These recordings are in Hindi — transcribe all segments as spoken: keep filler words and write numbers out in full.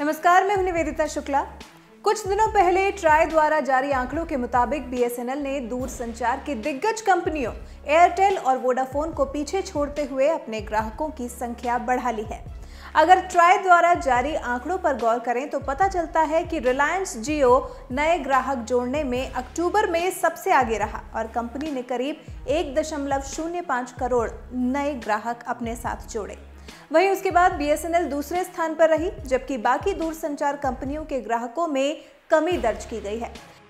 नमस्कार, मैं हूं निवेदिता शुक्ला। कुछ दिनों पहले ट्राई द्वारा जारी आंकड़ों के मुताबिक बीएसएनएल ने दूरसंचार की दिग्गज कंपनियों एयरटेल और वोडाफोन को पीछे छोड़ते हुए अपने ग्राहकों की संख्या बढ़ा ली है। अगर ट्राई द्वारा जारी आंकड़ों पर गौर करें तो पता चलता है कि रिलायंस जियो नए ग्राहक जोड़ने में अक्टूबर में सबसे आगे रहा और कंपनी ने करीब एक दशमलव शून्य पाँच करोड़ नए ग्राहक अपने साथ जोड़े। वहीं उसके बाद बीएसएनएल दूसरे स्थान पर रही, जबकि बाकी दूरसंचार कंपनियों के ग्राहकों में कमी दर्ज की गई है।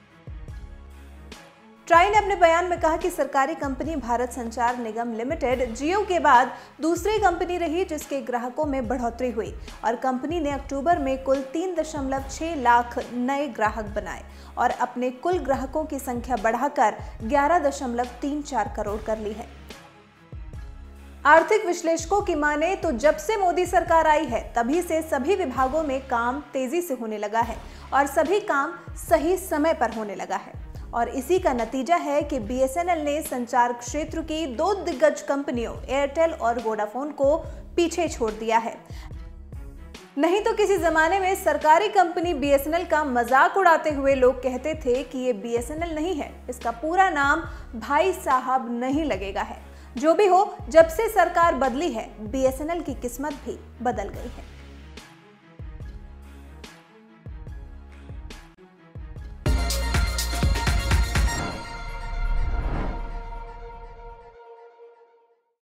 ट्राई ने अपने बयान में कहा कि सरकारी कंपनी भारत संचार निगम लिमिटेड जियो के बाद दूसरी कंपनी रही जिसके ग्राहकों में बढ़ोतरी हुई और कंपनी ने अक्टूबर में कुल तीन दशमलव छह लाख नए ग्राहक बनाए और अपने कुल ग्राहकों की संख्या बढ़ाकर ग्यारह दशमलव तीन चार करोड़ कर ली है। आर्थिक विश्लेषकों की माने तो जब से मोदी सरकार आई है तभी से सभी विभागों में काम तेजी से होने लगा है और सभी काम सही समय पर होने लगा है और इसी का नतीजा है कि बीएसएनएल ने संचार क्षेत्र की दो दिग्गज कंपनियों एयरटेल और वोडाफोन को पीछे छोड़ दिया है। नहीं तो किसी जमाने में सरकारी कंपनी बीएसएनएल का मजाक उड़ाते हुए लोग कहते थे कि ये बीएसएनएल नहीं है, इसका पूरा नाम भाई साहब नहीं लगेगा है। जो भी हो, जब से सरकार बदली है बीएसएनएल की किस्मत भी बदल गई है।